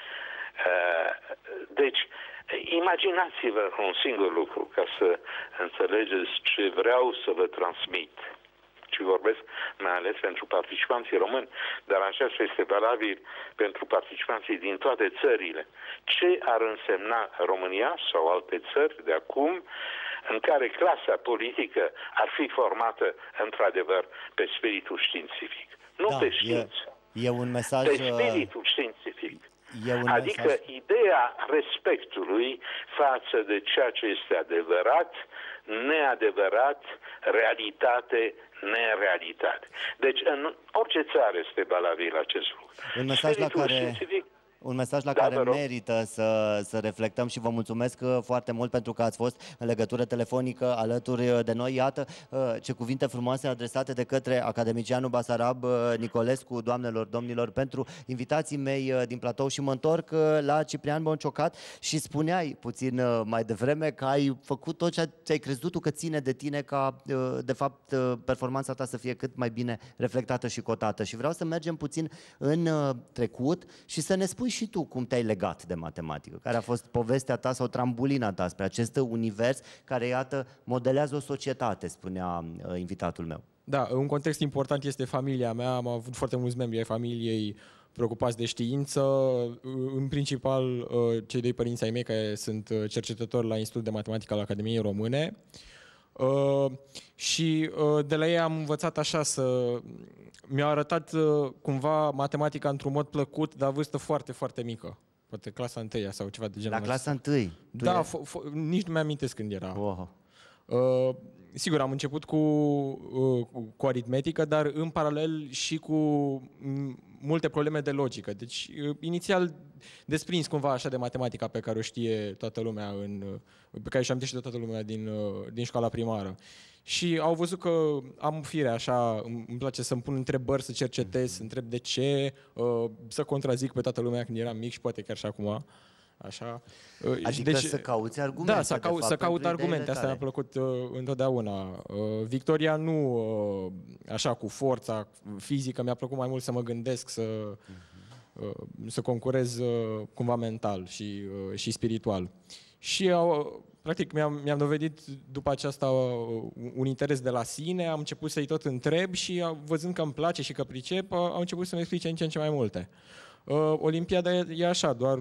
Deci, imaginați-vă un singur lucru ca să înțelegeți ce vreau să vă transmit. Și vorbesc mai ales pentru participanții români, dar aceasta este valabil pentru participanții din toate țările. Ce ar însemna România sau alte țări de acum în care clasa politică ar fi formată într-adevăr pe spiritul științific? Nu pe știință, e un mesaj, pe spiritul științific. Adică mesaj. Ideea respectului față de ceea ce este adevărat, neadevărat, realitate, nerealitate. Deci în orice țară este valabil acest lucru. Un mesaj la care merită să reflectăm și vă mulțumesc foarte mult pentru că ați fost în legătură telefonică alături de noi. Iată ce cuvinte frumoase adresate de către academicianul Basarab Nicolescu, doamnelor, domnilor, pentru invitații mei din platou. Și mă întorc la Ciprian Bonciocat și spuneai puțin mai devreme că ai făcut tot ce ai crezut tu că ține de tine ca, de fapt, performanța ta să fie cât mai bine reflectată și cotată. Și vreau să mergem puțin în trecut și să ne spui și tu cum te-ai legat de matematică, care a fost povestea ta sau trambulina ta spre acest univers care, iată, modelează o societate, spunea invitatul meu. Da, un context important este familia mea. Am avut foarte mulți membri ai familiei preocupați de știință, în principal cei doi părinți ai mei care sunt cercetători la Institutul de Matematică al Academiei Române. Și de la ei am învățat așa mi-au arătat cumva matematica într-un mod plăcut, dar vârstă foarte, foarte mică. Poate clasa 1 sau ceva de genul ăsta. La clasa 1? Da, nici nu mi-amintesc când era. Sigur, am început cu aritmetică, dar în paralel și cu multe probleme de logică. Deci, inițial desprins cumva așa de matematica pe care o știe toată lumea, pe care și-am amintește toată lumea din școala primară. Și au văzut că am fire așa, îmi place să-mi pun întrebări, să cercetez, să întreb de ce, să contrazic pe toată lumea când eram mic și poate chiar și acum. Așa. Adică să cauți argumente. Da, să caut argumente. Asta mi-a plăcut întotdeauna. Victoria nu așa cu forța fizică, mi-a plăcut mai mult să mă gândesc, să concurez cumva mental și spiritual. Și practic mi-am dovedit după aceasta un interes de la sine, am început să-i tot întreb și văzând că îmi place și că pricep, au început să-mi explice în ce mai multe. Olimpiada e așa, doar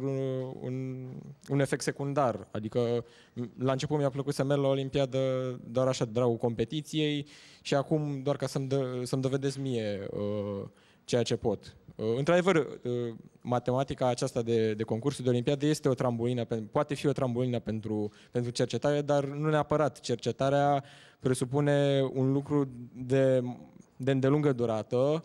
un efect secundar, adică la început mi-a plăcut să merg la Olimpiadă doar așa de dragul competiției și acum doar ca să-mi dovedesc mie ceea ce pot. Într-adevăr, matematica aceasta de concursul de Olimpiadă este o trambulină, poate fi o trambulină pentru cercetare, dar nu neapărat. Cercetarea presupune un lucru de îndelungă durată,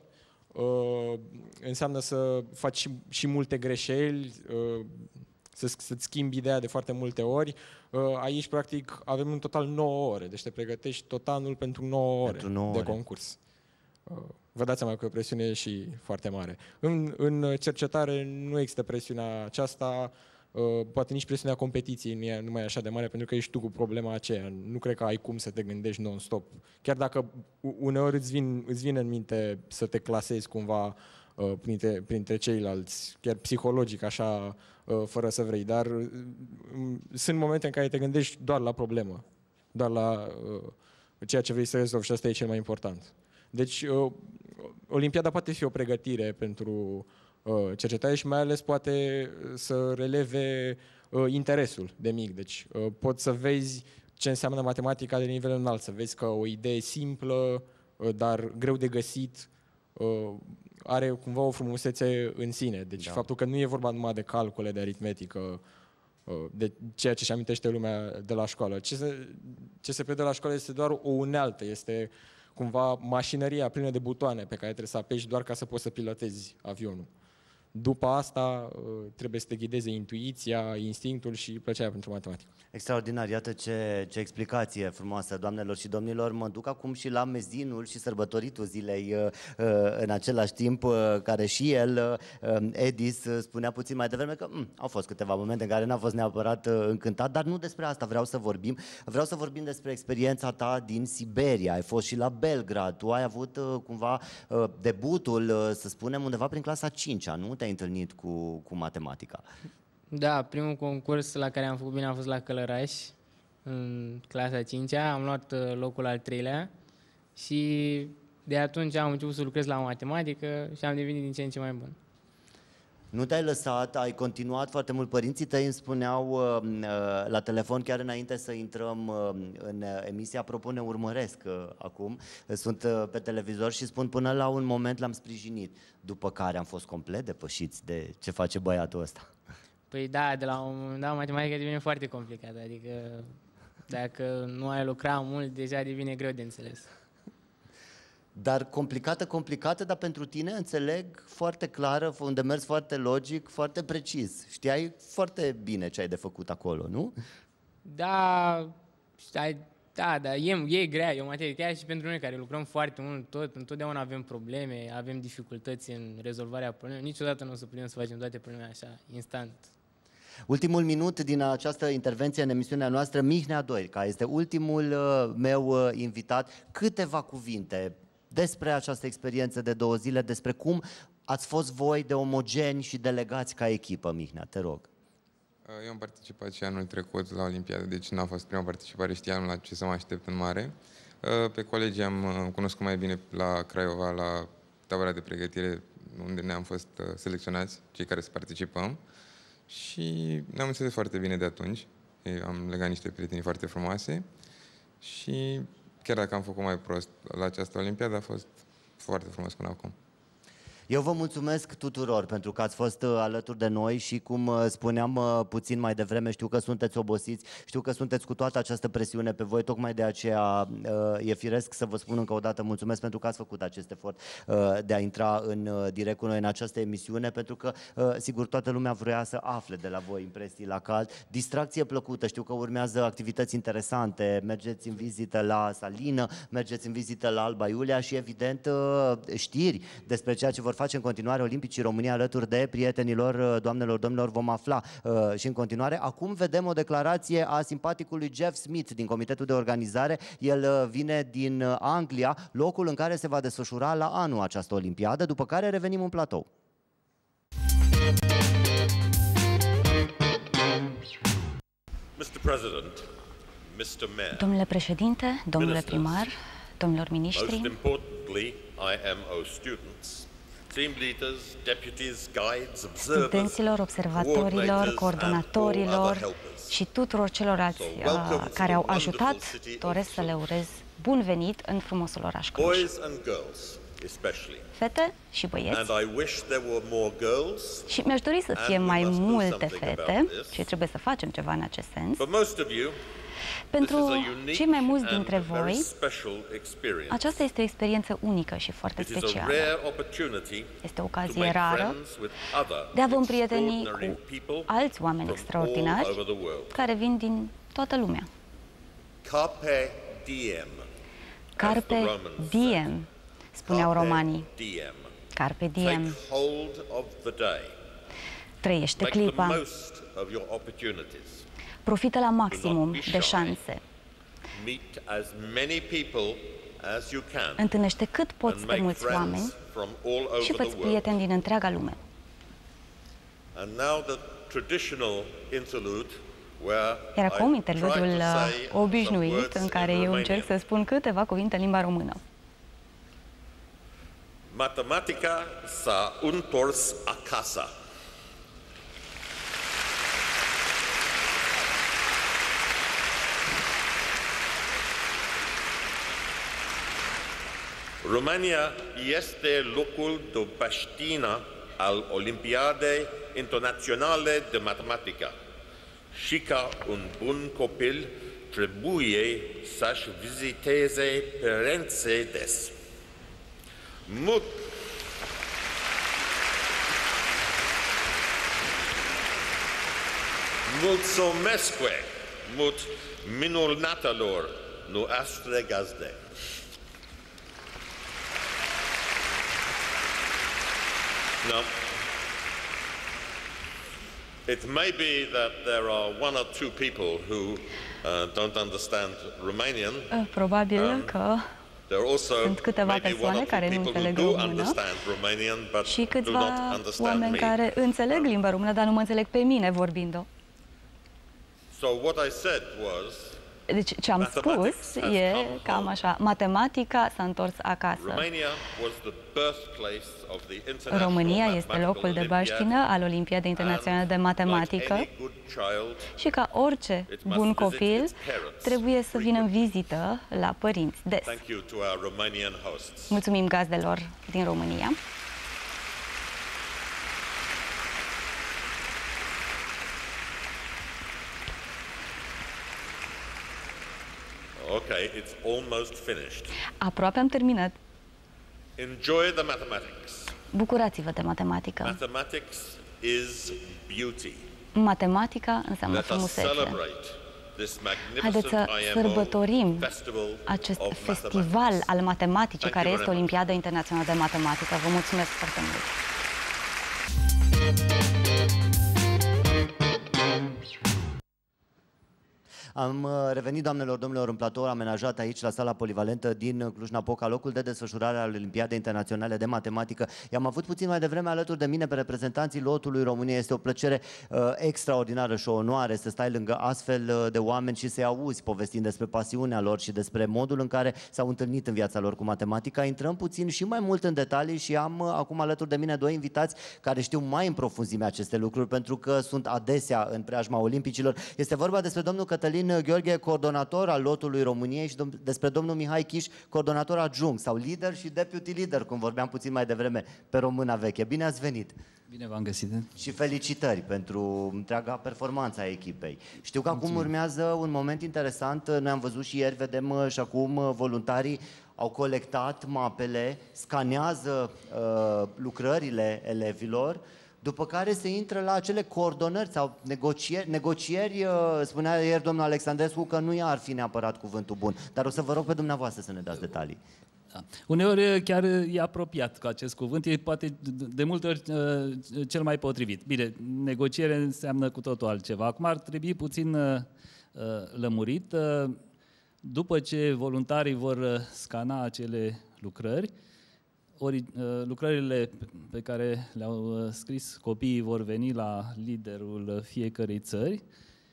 înseamnă să faci și multe greșeli, să-ți schimbi ideea de foarte multe ori. Aici, practic, avem în total 9 ore, deci te pregătești tot anul pentru 9 ore de concurs. Vă dați seama că o presiune și foarte mare. În cercetare nu există presiunea aceasta, poate nici presiunea competiției nu mai e așa de mare, pentru că ești tu cu problema aceea. Nu cred că ai cum să te gândești non-stop. Chiar dacă uneori îți vine în minte să te clasezi cumva printre ceilalți, chiar psihologic, așa, fără să vrei. Dar sunt momente în care te gândești doar la problemă, doar la ceea ce vrei să rezolvi și asta e cel mai important. Deci, Olimpiada poate fi o pregătire pentru cercetare și mai ales poate să releve interesul de mic. Deci, poți să vezi ce înseamnă matematica de nivel înalt, să vezi că o idee simplă, dar greu de găsit, are cumva o frumusețe în sine. Deci, faptul că nu e vorba numai de calcule, de aritmetică, de ceea ce își amintește lumea de la școală. Ce se predă la școală este doar o unealtă, este cumva mașinăria plină de butoane pe care trebuie să apeși doar ca să poți să pilotezi avionul. După asta trebuie să te ghideze intuiția, instinctul și plăcerea pentru matematică. Extraordinar, iată ce explicație frumoasă, doamnelor și domnilor. Mă duc acum și la mezinul și sărbătoritul zilei în același timp, care și el, Edis, spunea puțin mai devreme că au fost câteva momente în care n-a fost neapărat încântat, dar nu despre asta vreau să vorbim. Vreau să vorbim despre experiența ta din Siberia. Ai fost și la Belgrad, tu ai avut cumva debutul, să spunem, undeva prin clasa 5-a, nu? Te-ai întâlnit cu matematica. Da, primul concurs la care am făcut bine a fost la Călăraș, în clasa 5-a, am luat locul al 3-lea și de atunci am început să lucrez la matematică și am devenit din ce în ce mai bun. Nu te-ai lăsat, ai continuat foarte mult. Părinții tăi îmi spuneau la telefon, chiar înainte să intrăm în emisie, apropo, ne urmăresc acum, sunt pe televizor și spun până la un moment l-am sprijinit, după care am fost complet depășiți de ce face băiatul ăsta. Păi da, de la un moment dat matematica devine foarte complicată, adică dacă nu ai lucrat mult, deja devine greu de înțeles. Dar complicată, dar pentru tine, înțeleg, foarte clară, un demers foarte logic, foarte precis. Știai foarte bine ce ai de făcut acolo, nu? Da, e grea, e o materie chiar și pentru noi care lucrăm foarte mult, întotdeauna avem probleme, avem dificultăți în rezolvarea problemelor. Niciodată nu o să putem să facem toate problemele așa, instant. Ultimul minut din această intervenție în emisiunea noastră, Mihnea Doica este ultimul meu invitat. Câteva cuvinte despre această experiență de 2 zile, despre cum ați fost voi de omogeni și delegați ca echipă, Mihnea, te rog. Eu am participat și anul trecut la Olimpiadă, deci n-a fost prima participare, știam la ce să mă aștept în mare. Pe colegii am cunoscut mai bine la Craiova, la tabăra de pregătire, unde ne-am fost selecționați, cei care să participăm. Și ne-am înțeles foarte bine de atunci. Am legat niște prieteni foarte frumoase și chiar dacă am făcut mai prost la această Olimpiadă, a fost foarte frumos până acum. Eu vă mulțumesc tuturor pentru că ați fost alături de noi și, cum spuneam puțin mai devreme, știu că sunteți obosiți, știu că sunteți cu toată această presiune pe voi, tocmai de aceea e firesc să vă spun încă o dată mulțumesc pentru că ați făcut acest efort de a intra în direct cu noi în această emisiune, pentru că, sigur, toată lumea vrea să afle de la voi impresii la cald, distracție plăcută, știu că urmează activități interesante, mergeți în vizită la Salină, mergeți în vizită la Alba Iulia și, evident, știri despre ceea ce vor face în continuare Olimpicii România alături de prietenilor, doamnelor, domnilor, vom afla și în continuare. Acum vedem o declarație a simpaticului Jeff Smith din Comitetul de Organizare. El vine din Anglia, locul în care se va desfășura la anul această Olimpiadă, după care revenim în platou. Mr. Domnule președinte, domnule primar, domnilor miniștri, studenților, observatorilor, coordonatorilor și tuturor celorlalți care au ajutat, doresc să le urez bun venit în frumosul oraș Cluj. Fete și băieți. Și mi-aș dori să fie mai multe fete și trebuie să facem ceva în acest sens. Pentru cei mai mulți dintre voi, aceasta este o experiență unică și foarte specială. Este o ocazie rară de a vă împrieteni cu alți oameni extraordinari care vin din toată lumea. Carpe diem, spuneau romanii. Carpe diem. Trăiește clipa. Profită la maximum de șanse. Întâlnește cât poți de mulți oameni și fă-ți prieteni din întreaga lume. Iar acum interludiul obișnuit în care eu încerc să spun câteva cuvinte în limba română. Matematica s-a întors acasă. România este locul de baștină al Olimpiadei Internaționale de Matematică și ca un bun copil trebuie să-și viziteze părinții des. Mulțumesc mult minunatelor noastre gazde. Now, it may be that there are one or two people who don't understand Romanian. Probabil că sunt câteva persoane care nu înțeleg română și câțiva oameni care înțeleg limba română, dar nu mă înțeleg pe mine vorbind-o. Deci ce am spus e cam așa, matematica s-a întors acasă. România este locul de baștină al Olimpiadei Internaționale de Matematică și ca orice bun copil trebuie să vină în vizită la părinți des. Mulțumim gazdelor din România. Okay, it's almost finished. Aproape am terminat. Enjoy the mathematics. Bucurați-vă de matematică. Mathematics is beauty. Matematica înseamnă frumusețe. Haideți să sărbătorim acest festival al matematicii care este Olimpiada Internațională de Matematică. Vă mulțumesc foarte mult! Am revenit, doamnelor, domnilor, în platoul amenajat aici, la sala polivalentă din Cluj-Napoca, locul de desfășurare al Olimpiadei Internaționale de Matematică. I-am avut puțin mai devreme alături de mine pe reprezentanții lotului României. Este o plăcere extraordinară și o onoare să stai lângă astfel de oameni și să-i auzi povestind despre pasiunea lor și despre modul în care s-au întâlnit în viața lor cu matematica. Intrăm puțin și mai mult în detalii și am acum alături de mine doi invitați care știu mai în profunzime aceste lucruri, pentru că sunt adesea în preajma olimpicilor. Este vorba despre domnul Cătălin Gheorghe, coordonator al lotului României, și despre domnul Mihai Chiș, coordonator adjunct sau lider și deputy leader, cum vorbeam puțin mai devreme pe româna veche. Bine ați venit! Bine v-am găsit! Și felicitări pentru întreaga performanță a echipei. Știu că acum urmează un moment interesant, noi am văzut și ieri, vedem și acum voluntarii au colectat mapele, scanează lucrările elevilor, după care se intră la acele coordonări sau negocieri, spunea ieri domnul Alexandrescu că nu ar fi neapărat cuvântul bun, dar o să vă rog pe dumneavoastră să ne dați detalii. Da. Uneori chiar e apropiat cu acest cuvânt, e poate de multe ori cel mai potrivit. Bine, negociere înseamnă cu totul altceva. Acum ar trebui puțin lămurit. După ce voluntarii vor scana acele lucrări, lucrările pe care le-au scris copiii vor veni la liderul fiecărei țări.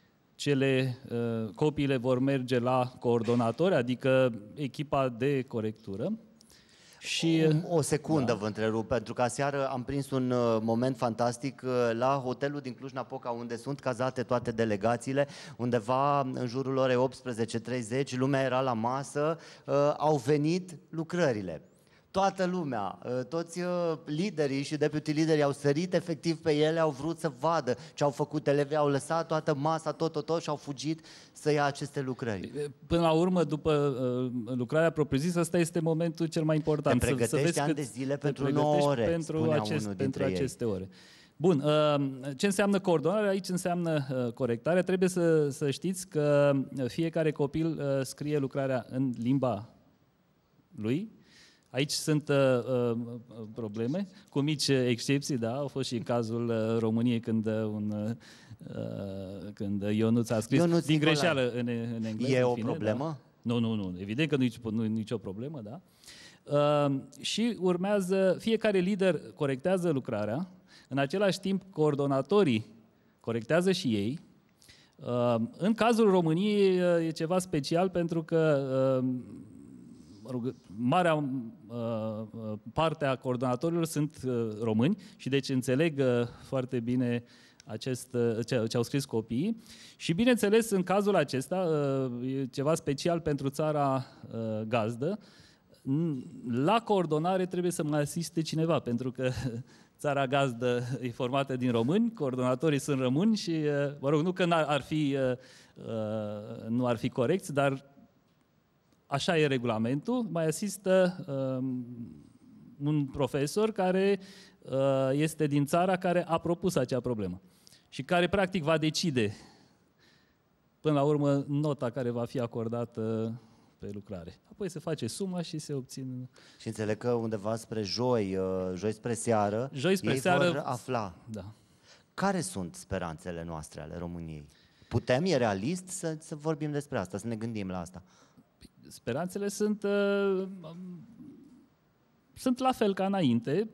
copiile vor merge la coordonatori, adică echipa de corectură. Și, o secundă vă întrerup, pentru că aseară am prins un moment fantastic la hotelul din Cluj-Napoca, unde sunt cazate toate delegațiile, undeva în jurul orei 18:30, lumea era la masă, au venit lucrările. Toată lumea, toți liderii și deputy liderii au sărit efectiv pe ele, au vrut să vadă ce au făcut elevii, au lăsat toată masa, tot și au fugit să ia aceste lucrări. Până la urmă, după lucrarea propriu-zisă, ăsta este momentul cel mai important. Te pregătești ani de zile pentru 9 ore, pentru aceste ore. Bun, ce înseamnă coordonare? Aici înseamnă corectare. Trebuie să știți că fiecare copil scrie lucrarea în limba lui. Aici sunt probleme, cu mici excepții, da, au fost și în cazul României când Ionuț a scris din greșeală în engleză. E o problemă? Da? Nu, evident că nu e nicio problemă, da. Și urmează, fiecare lider corectează lucrarea, în același timp coordonatorii corectează și ei. În cazul României e ceva special pentru că marea parte a coordonatorilor sunt români și deci înțeleg foarte bine ce au scris copiii. Și bineînțeles, în cazul acesta, e ceva special pentru țara gazdă, la coordonare trebuie să mai asiste cineva, pentru că țara gazdă e formată din români, coordonatorii sunt români și, mă rog, nu că nu ar fi corecți, dar așa e regulamentul, mai asistă un profesor care este din țara care a propus acea problemă și care practic va decide până la urmă nota care va fi acordată pe lucrare. Apoi se face suma și se obțin... Și înțeleg că undeva spre joi spre seară, vor afla. Da. Care sunt speranțele noastre ale României? Putem, e realist să vorbim despre asta, să ne gândim la asta? Speranțele sunt la fel ca înainte.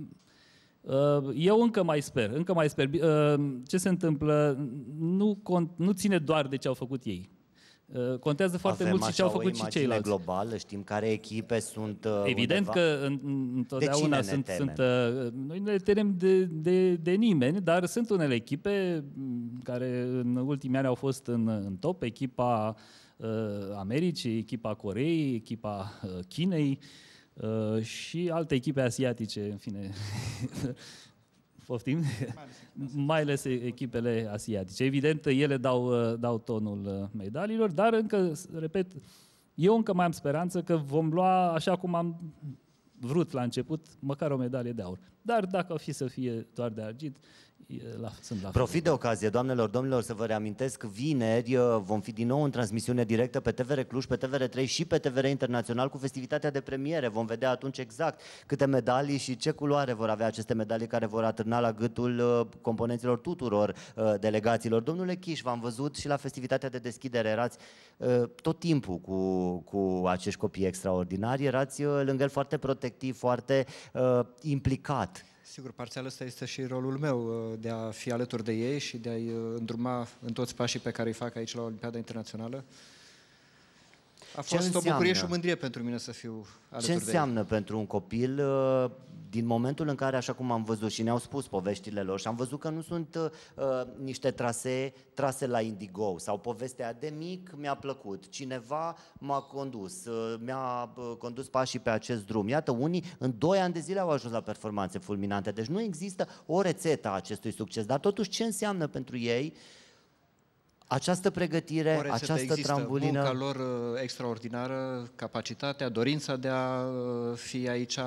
Eu încă mai sper. Ce se întâmplă nu ține doar de ce au făcut ei. Contează foarte mult și ce au făcut și ceilalți. Globală, știm care echipe sunt evident că întotdeauna noi ne temem de nimeni, dar sunt unele echipe care în ultimii ani au fost în top, echipa Americii, echipa Coreei, echipa Chinei și alte echipe asiatice, în fine. Poftim? Mai ales echipele asiatice. Evident, ele dau tonul medaliilor, dar încă, repet, eu încă mai am speranță că vom lua, așa cum am vrut la început, măcar o medalie de aur. Dar dacă o fi să fie doar de argint, sunt la Profit de ocazie, doamnelor, domnilor, să vă reamintesc, vineri vom fi din nou în transmisiune directă pe TVR Cluj, pe TVR3 și pe TVR Internațional cu festivitatea de premiere. Vom vedea atunci exact câte medalii și ce culoare vor avea aceste medalii care vor atârna la gâtul componenților tuturor delegațiilor. Domnule Chiș, v-am văzut și la festivitatea de deschidere, erați tot timpul cu acești copii extraordinari, erați lângă el foarte protectiv, foarte implicat. Sigur, parțial ăsta este și rolul meu, de a fi alături de ei și de a-i îndruma în toți pașii pe care îi fac aici la Olimpiada Internațională. A fost o bucurie și o mândrie pentru mine să fiu alături de ei. Ce înseamnă pentru un copil din momentul în care, așa cum am văzut și ne-au spus poveștile lor și am văzut că nu sunt niște trase la Indigo sau povestea de mic mi-a plăcut, cineva m-a condus, mi-a condus pașii pe acest drum. Iată, unii în 2 ani de zile au ajuns la performanțe fulminante, deci nu există o rețetă a acestui succes, dar totuși ce înseamnă pentru ei această pregătire, această trambulină? Munca lor extraordinară, capacitatea, dorința de a fi aici.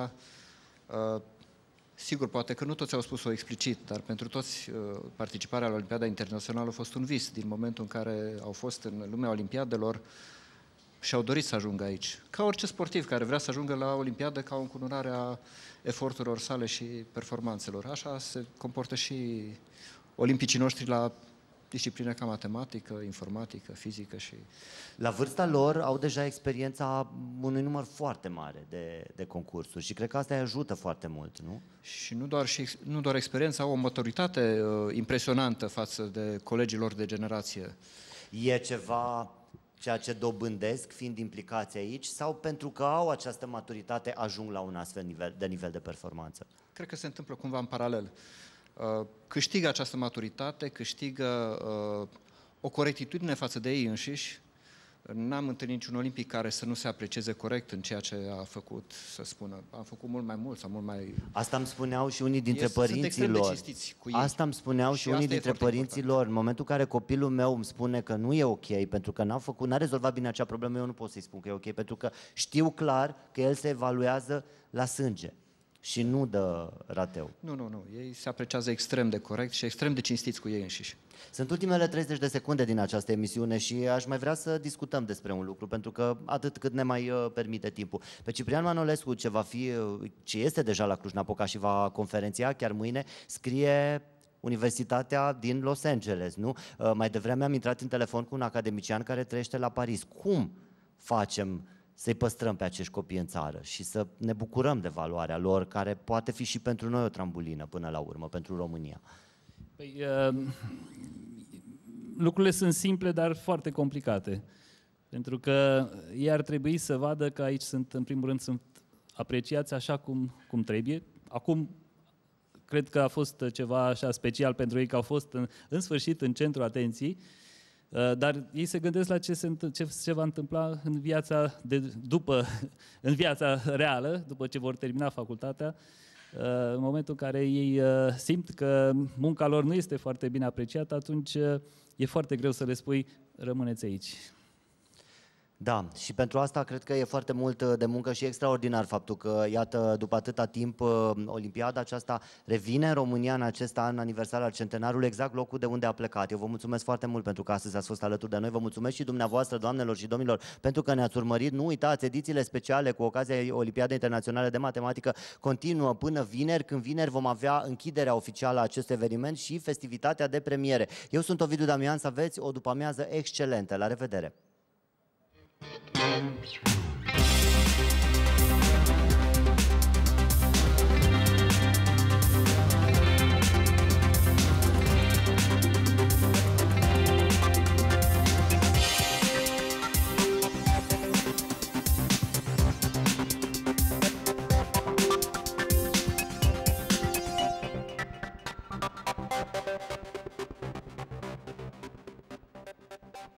Sigur, poate că nu toți au spus-o explicit, dar pentru toți participarea la Olimpiada Internațională a fost un vis din momentul în care au fost în lumea Olimpiadelor și au dorit să ajungă aici. Ca orice sportiv care vrea să ajungă la Olimpiadă ca o încununare a eforturilor sale și performanțelor. Așa se comportă și olimpicii noștri la discipline ca matematică, informatică, fizică și... La vârsta lor au deja experiența unui număr foarte mare de concursuri și cred că asta îi ajută foarte mult, nu? Și nu doar experiența, au o maturitate impresionantă față de colegii lor de generație. E ceva ceea ce dobândesc fiind implicați aici sau pentru că au această maturitate ajung la un astfel de nivel de performanță? Cred că se întâmplă cumva în paralel. Câștigă această maturitate, câștigă o corectitudine față de ei înșiși. N-am întâlnit niciun olimpic care să nu se aprecieze corect în ceea ce a făcut, să spună, am făcut mult mai mult sau mult mai... Asta îmi spuneau și unii dintre părinții lor. Asta îmi spuneau și unii dintre părinții lor. În momentul în care copilul meu îmi spune că nu e ok, pentru că n-a rezolvat bine acea problemă, eu nu pot să-i spun că e ok, pentru că știu clar că el se evaluează la sânge și nu dă rateu. Nu. Ei se apreciază extrem de corect și extrem de cinstiți cu ei înșiși. Sunt ultimele 30 de secunde din această emisiune și aș mai vrea să discutăm despre un lucru, pentru că atât cât ne mai permite timpul. Pe Ciprian Manolescu, ce este deja la Cluj-Napoca și va conferenția chiar mâine, scrie Universitatea din Los Angeles, nu? Mai devreme am intrat în telefon cu un academician care trăiește la Paris. Cum facem să-i păstrăm pe acești copii în țară și să ne bucurăm de valoarea lor, care poate fi și pentru noi o trambulină până la urmă, pentru România? Păi, lucrurile sunt simple, dar foarte complicate. Pentru că ei ar trebui să vadă că aici sunt, în primul rând, sunt apreciați așa cum trebuie. Acum, cred că a fost ceva așa special pentru ei, că au fost în sfârșit în centrul atenției, dar ei se gândesc la ce va întâmpla în viața în viața reală, după ce vor termina facultatea, în momentul în care ei simt că munca lor nu este foarte bine apreciată, atunci e foarte greu să le spui, rămâneți aici. Da, și pentru asta cred că e foarte mult de muncă și extraordinar faptul că, iată, după atâta timp, Olimpiada aceasta revine în România în acest an aniversar al centenarului, exact locul de unde a plecat. Eu vă mulțumesc foarte mult pentru că astăzi ați fost alături de noi, vă mulțumesc și dumneavoastră, doamnelor și domnilor, pentru că ne-ați urmărit. Nu uitați, edițiile speciale cu ocazia Olimpiadei Internaționale de Matematică continuă până vineri, când vineri vom avea închiderea oficială a acestui eveniment și festivitatea de premiere. Eu sunt Ovidiu Damian, să aveți o după-amiază excelentă. La revedere! Thank you.